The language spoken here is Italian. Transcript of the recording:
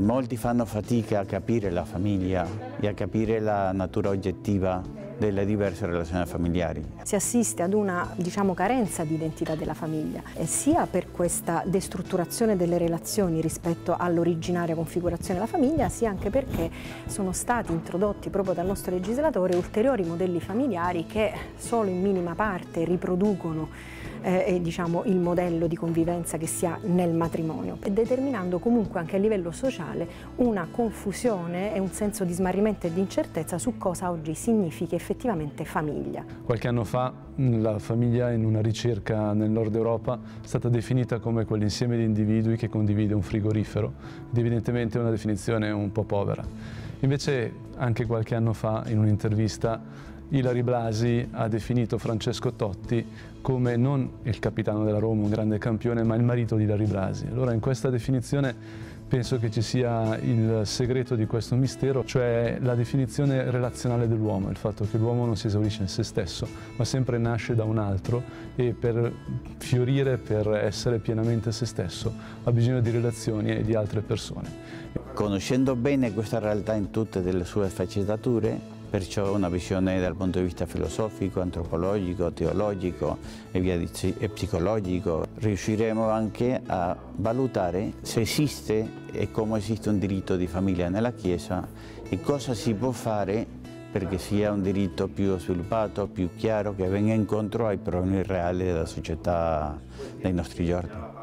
Molti fanno fatica a capire la famiglia e a capire la natura oggettiva delle diverse relazioni familiari. Si assiste ad una, carenza di identità della famiglia, sia per questa destrutturazione delle relazioni rispetto all'originaria configurazione della famiglia, sia anche perché sono stati introdotti proprio dal nostro legislatore ulteriori modelli familiari che solo in minima parte riproducono il modello di convivenza che si ha nel matrimonio, determinando comunque anche a livello sociale una confusione e un senso di smarrimento e di incertezza su cosa oggi significhi effettivamente famiglia. Qualche anno fa la famiglia, in una ricerca nel nord Europa, è stata definita come quell'insieme di individui che condivide un frigorifero, ed evidentemente è una definizione un po' povera. Invece anche qualche anno fa, in un'intervista, Ilary Blasi ha definito Francesco Totti come non il capitano della Roma, un grande campione, ma il marito di Ilary Blasi. Allora in questa definizione penso che ci sia il segreto di questo mistero, cioè la definizione relazionale dell'uomo, il fatto che l'uomo non si esaurisce in se stesso, ma sempre nasce da un altro e per fiorire, per essere pienamente se stesso, ha bisogno di relazioni e di altre persone. Conoscendo bene questa realtà in tutte le sue sfaccettature, perciò una visione dal punto di vista filosofico, antropologico, teologico e psicologico, riusciremo anche a valutare se esiste e come esiste un diritto di famiglia nella Chiesa e cosa si può fare perché sia un diritto più sviluppato, più chiaro, che venga incontro ai problemi reali della società dei nostri giorni.